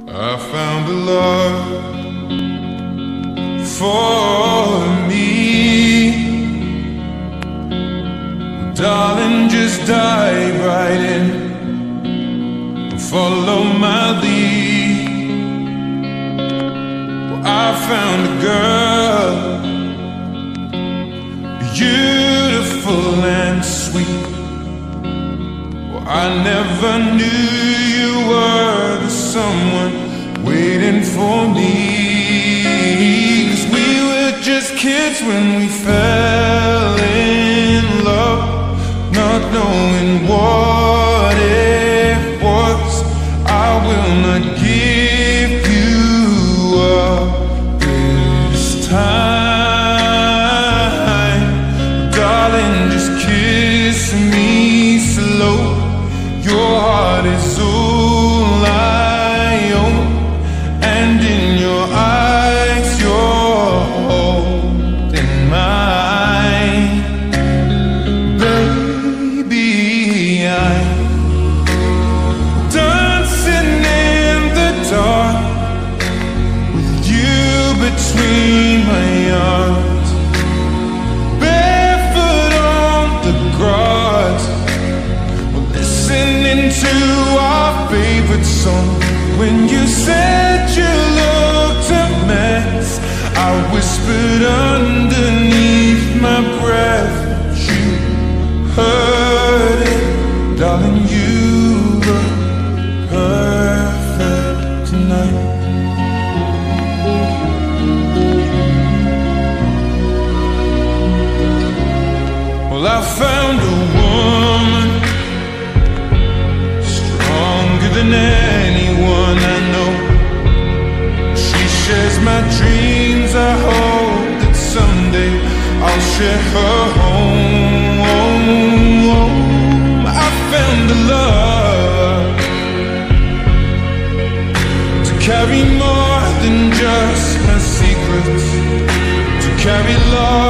I found the love for me. Darling, just dive right in and follow my lead. Well, I found a girl, beautiful and sweet. Well, I never knew you were the someone waiting for me. 'Cause we were just kids when we fell in love, not knowing what it was. I will not give you up this time. Darling, just kiss me slow. Your heart is all I own, and in your eyes you're holding mine. Baby, I'm dancing in the dark with you between my arms, barefoot on the grass, listening to our favorite song. When you said you looked a mess, I whispered underneath my breath, but you heard it. Darling, you look perfect tonight. Well, I found a woman stronger than anyone I know. She shares my dreams. I hope that someday I'll share her home. I found a love to carry more than just my secrets, to carry love